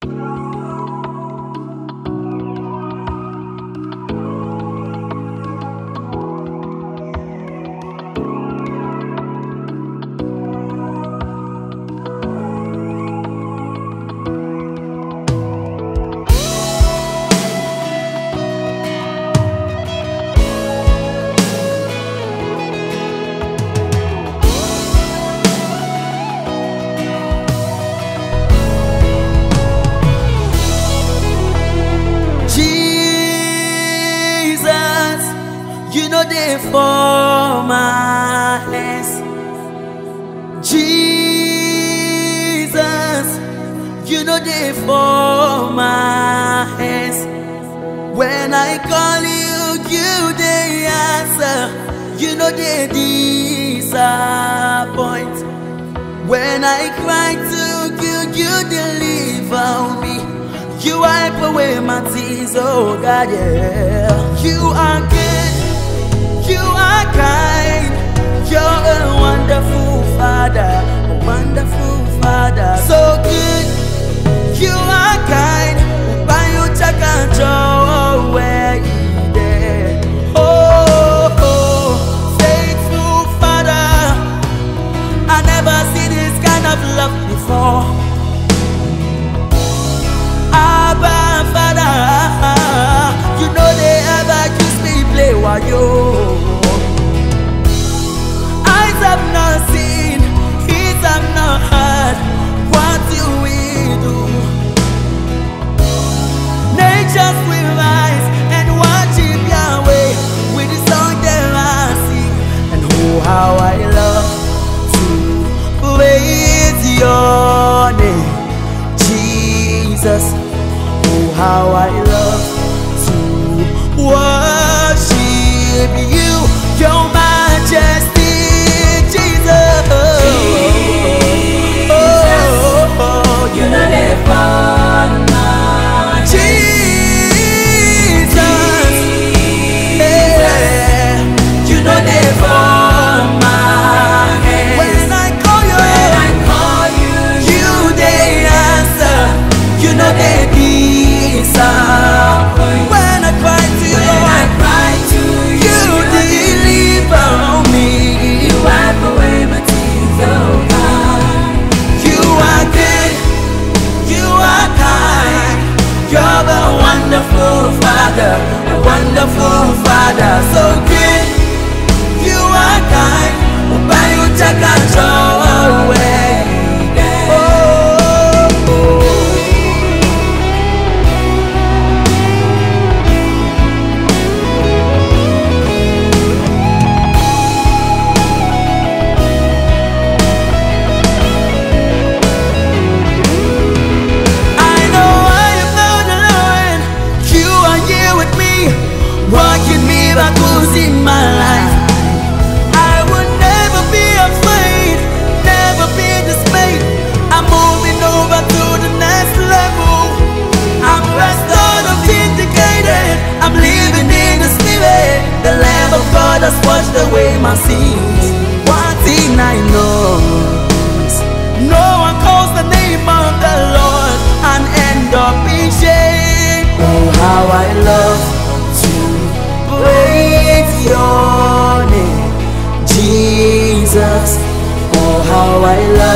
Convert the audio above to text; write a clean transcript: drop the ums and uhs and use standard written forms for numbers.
You know they for my hands. Jesus, you know they for my hands. When I call you, you they answer. You know they disappoint. When I cry to you, you deliver me. You wipe away my tears, oh God, yeah. You are good. You are kind, you're a wonderful Father, a wonderful Father. So good, you are kind, by you check and show where you there. Oh, oh, faithful Father, I never see this kind of love before. Abba Father, you know they ever kiss me play while you. Eyes have not seen, ears have not heard what you will do. Nature's will rise and worship Yahweh with the song that I sing. And oh, how I love to praise your name, Jesus. Oh, how I love to worship you, your majesty, Jesus. Oh, you know the fun, Jesus. Yeah, you know the fun, when I call you, you they answer. You know they disappoint. When I cry to you, you deliver me. You wipe away my tears, oh God. You are good, you are kind, you're the wonderful Father, a wonderful Father. So good, you are kind, by you check and throw away. Working miracles in my life. I will never be afraid, never be dismayed. I'm moving over to the next level. I'm restored, I'm vindicated. I'm living in the Spirit. The Lamb of God has washed away my sins. One thing I know is no one calls the name of the Lord and end up in shame. Oh, how I love praise your name, Jesus. Oh, how I love